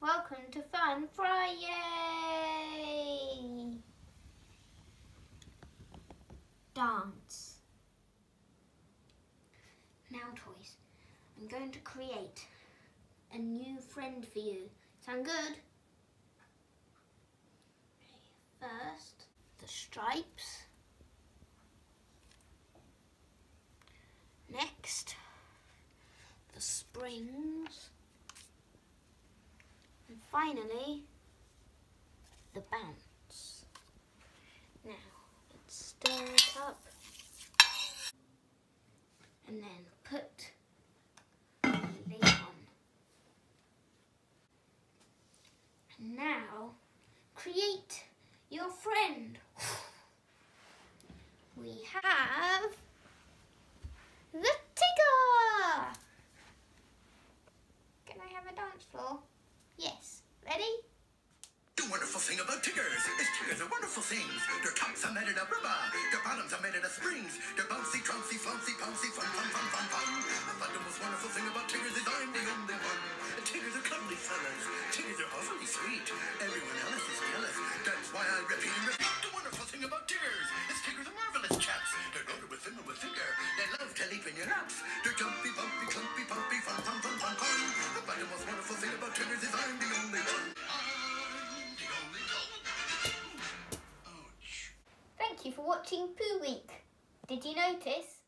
Welcome to Fun Friday! Dance. Now toys, I'm going to create a new friend for you. Sound good? First, the stripes. Next, the springs. And finally, the bounce. Now, let's stir it up. And then put the lid on. And now, create your friend. We have the Tigger! Can I have a dance floor? Yes. Ready? The wonderful thing about Tiggers is Tiggers are wonderful things. Their tops are made out of rubber, their bottoms are made out of springs. They're bouncy, trouncy, flouncy, pouncy, fun, fun, fun, fun, fun. But the most wonderful thing about Tiggers is I'm the only one. Tiggers are cuddly fellas. Tiggers are awfully sweet. Everyone else is jealous. That's why I repeat and repeat. The wonderful thing about Tiggers is Tiggers are marvelous chaps. They're loaded with fiddle with finger. They love to leap in your laps. They're jumpy, bumpy, clumpy, pumpy, fun, fun, fun, fun, fun. But the most wonderful thing about Tiggers is I'm the only one. Thank you for watching Pooh Week. Did you notice